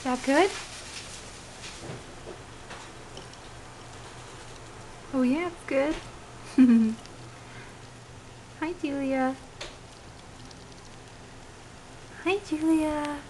that good? Oh yeah, it's good. Hi, Julia. Hi, Julia.